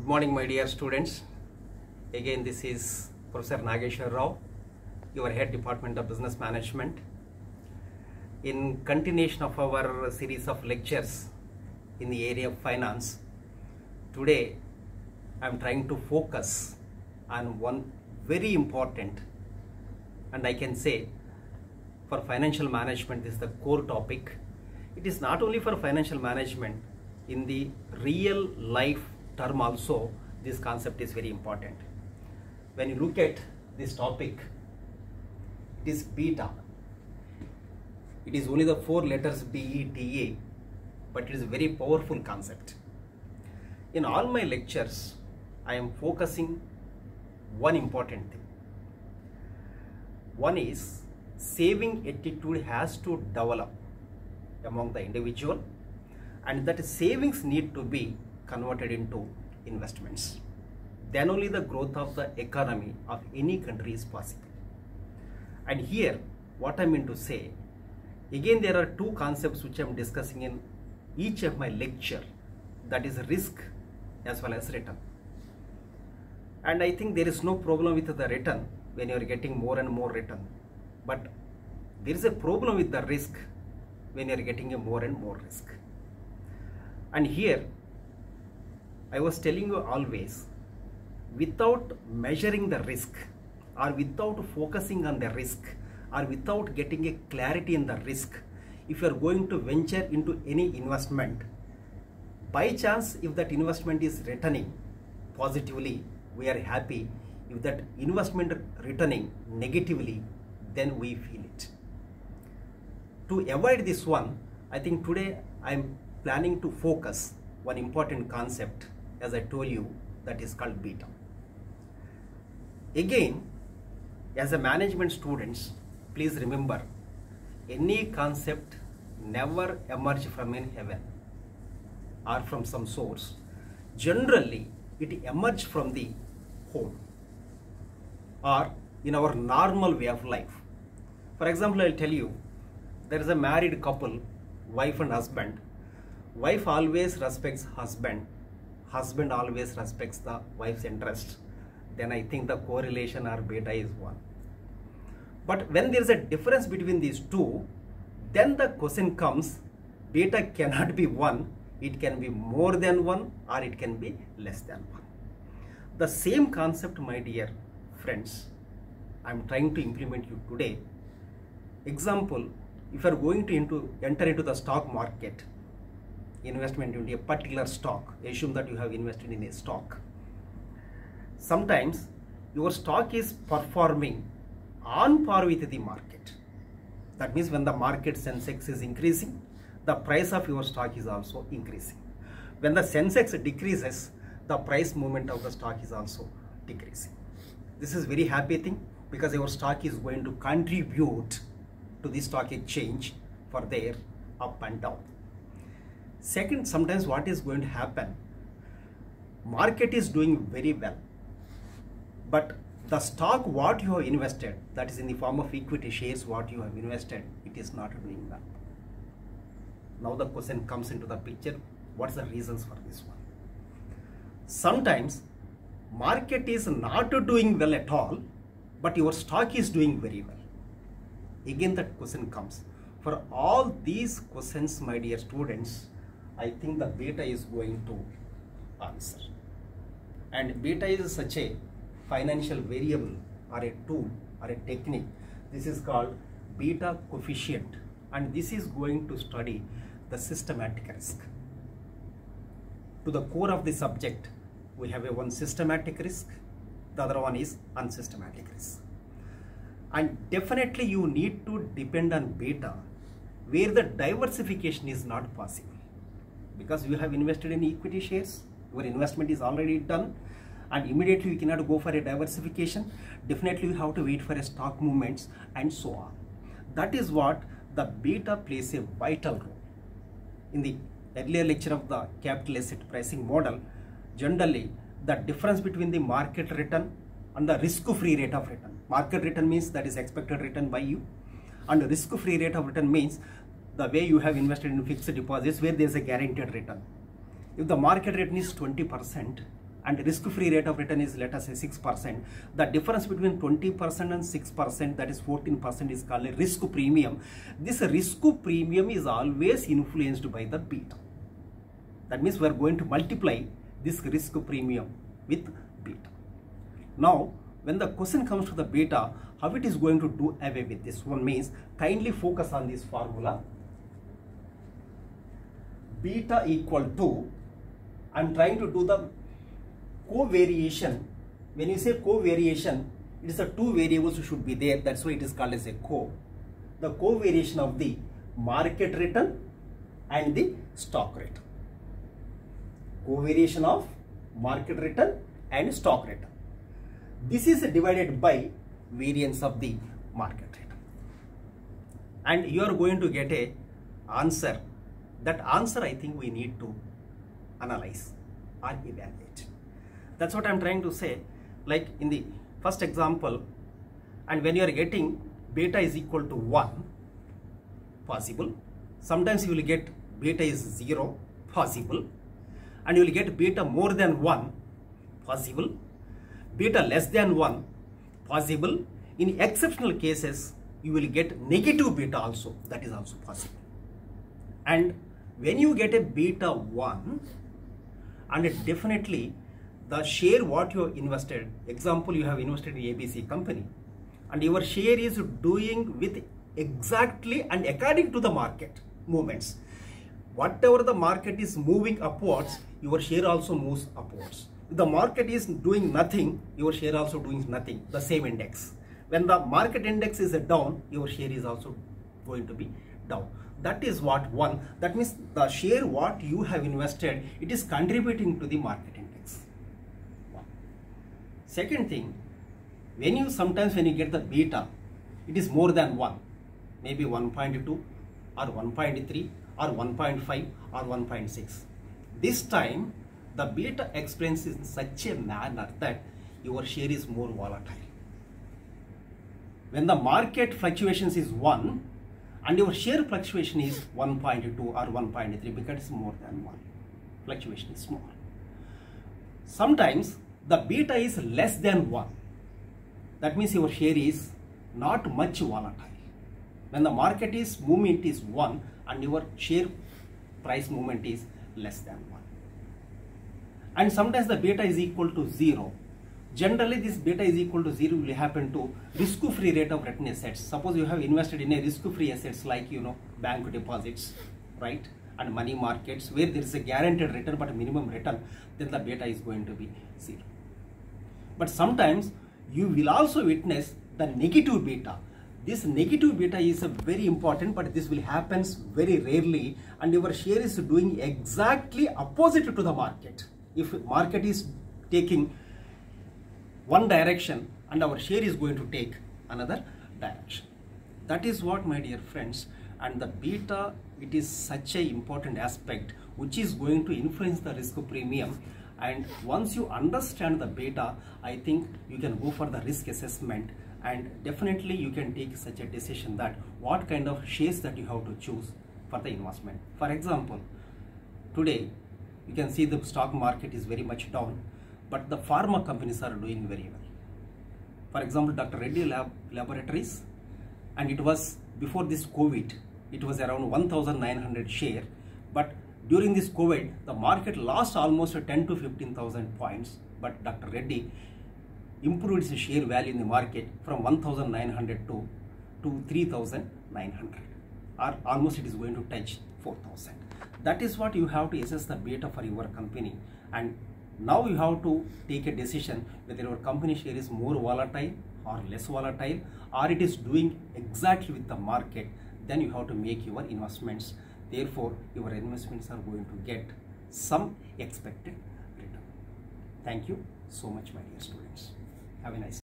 Good morning, my dear students. Again, this is Professor Nageshwar Rao, your head Department of Business Management. In continuation of our series of lectures in the area of finance, today I am trying to focus on one very important, and I can say for financial management this is the core topic. It is not only for financial management, in the real life term also this concept is very important. When you look at this topic, it is beta. It is only the 4 letters BETA, but it is a very powerful concept. In all my lectures, I am focusing one important thing. One is saving attitude has to develop among the individual, and that savings need to be converted into investments. Then only the growth of the economy of any country is possible. And here what I mean to say, again there are two concepts which I am discussing in each of my lecture, that is risk as well as return. And I think there is no problem with the return when you are getting more and more return, but there is a problem with the risk when you are getting a more and more risk. And here I was telling you always, without measuring the risk, or without focusing on the risk, or without getting a clarity in the risk, if you are going to venture into any investment, by chance if that investment is returning positively, we are happy. If that investment returning negatively, then we feel it. To avoid this one, I think today I am planning to focus one important concept, as I told you, that is called beta. Again, as a management students, please remember, any concept never emerge from in heaven or from some source. Generally, it emerges from the home or in our normal way of life. For example, I'll tell you, there is a married couple, wife and husband. Wife always respects husband. Husband always respects the wife's interest. Then I think the correlation or beta is 1. But when there is a difference between these two, then the question comes, beta cannot be 1. It can be more than 1 or it can be less than 1. The same concept, my dear friends, I am trying to implement you today. Example, if you are going to enter into the stock market, investment into a particular stock, assume that you have invested in a stock. Sometimes your stock is performing on par with the market. That means when the market Sensex is increasing, the price of your stock is also increasing. When the Sensex decreases, the price movement of the stock is also decreasing. This is very happy thing, because your stock is going to contribute to the stock exchange for their up and down. Second, sometimes what is going to happen, market is doing very well, but the stock what you have invested, that is in the form of equity shares what you have invested, it is not doing well. Now the question comes into the picture, what's the reasons for this one? Sometimes market is not doing well at all, but your stock is doing very well. Again that question comes. For all these questions, my dear students, I think the beta is going to answer. And beta is such a financial variable or a tool or a technique. This is called beta coefficient, and this is going to study the systematic risk. To the core of the subject, we have one systematic risk, the other one is unsystematic risk. And definitely you need to depend on beta where the diversification is not possible. Because you have invested in equity shares, your investment is already done, and immediately you cannot go for a diversification. Definitely you have to wait for a stock movements and so on. That is what the beta plays a vital role. In the earlier lecture of the capital asset pricing model, generally the difference between the market return and the risk-free rate of return. Market return means that is expected return by you, and risk-free rate of return means the way you have invested in fixed deposits where there is a guaranteed return. If the market return is 20% and risk-free rate of return is, let us say, 6%. The difference between 20% and 6%, that is 14%, is called a risk premium. This risk premium is always influenced by the beta. That means we are going to multiply this risk premium with beta. Now, when the question comes to the beta, how it is going to do away with this one means, kindly focus on this formula. Beta equal to, I am trying to do the covariation. When you say covariation, it is the two variables should be there. That's why it is called as a co. The covariation of the market return and the stock return. Covariation of market return and stock return. This is divided by variance of the market return. And you are going to get a answer. That answer, I think, we need to analyze or evaluate. That's what I'm trying to say. Like in the first example, and when you are getting beta is equal to 1, possible. Sometimes you will get beta is 0, possible. And you will get beta more than 1, possible. Beta less than 1, possible. In exceptional cases, you will get negative beta also. That is also possible. And when you get a beta 1, and definitely the share what you have invested, example, you have invested in ABC company, and your share is doing with exactly and according to the market movements. Whatever the market is moving upwards, your share also moves upwards. If the market is doing nothing, your share also doing nothing, the same index. When the market index is down, your share is also going to be down. That is what one, that means the share what you have invested, it is contributing to the market index. One. Second thing, when you sometimes when you get the beta, it is more than 1, maybe 1.2 or 1.3 or 1.5 or 1.6. This time the beta explains in such a manner that your share is more volatile. When the market fluctuations is 1 and your share fluctuation is 1.2 or 1.3, because it's more than 1, fluctuation is small. Sometimes the beta is less than 1. That means your share is not much volatile. When the market is movement is 1 and your share price movement is less than 1. And sometimes the beta is equal to 0. Generally this beta is equal to 0 will happen to risk-free rate of return assets. Suppose you have invested in a risk-free assets like bank deposits, right, and money markets where there is a guaranteed return but a minimum return, then the beta is going to be 0. But sometimes you will also witness the negative beta. This negative beta is very important, but this will happen very rarely, and your share is doing exactly opposite to the market. If market is taking one direction and our share is going to take another direction. That is what, my dear friends, and the beta, it is such an important aspect which is going to influence the risk premium. And once you understand the beta, I think you can go for the risk assessment, and definitely you can take such a decision that what kind of shares that you have to choose for the investment. For example, today you can see the stock market is very much down, but the pharma companies are doing very well. For example, Dr. Reddy Laboratories, and it was before this COVID, it was around 1,900 share, but during this COVID, the market lost almost 10 to 15,000 points, but Dr. Reddy improved its share value in the market from 1,900 to 3,900, or almost it is going to touch 4,000. That is what you have to assess the beta for your company, and now you have to take a decision whether your company share is more volatile or less volatile, or it is doing exactly with the market. Then you have to make your investments. Therefore, your investments are going to get some expected return. Thank you so much, my dear students. Have a nice day.